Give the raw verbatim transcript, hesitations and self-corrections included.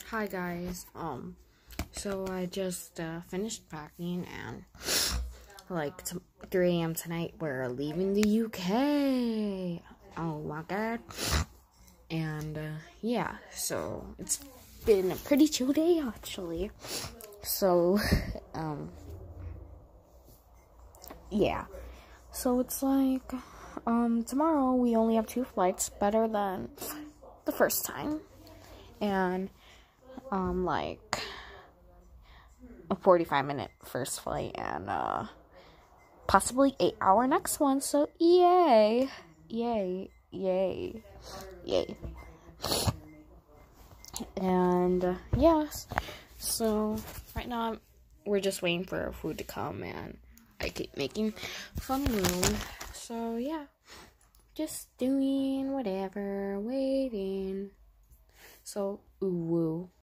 Hi guys. Um, so I just uh, finished packing, and like t three A M tonight we're leaving the U K. Oh my god! And uh, yeah, so it's been a pretty chill day actually. So um, yeah. So it's like um tomorrow we only have two flights, better than the first time, and um like a forty-five minute first flight and uh possibly eight hour next one. So yay, yay, yay, yay. And uh, yes, so right now I'm, we're just waiting for our food to come, and I keep making fun room. So yeah, just doing whatever, waiting. So ooh woo.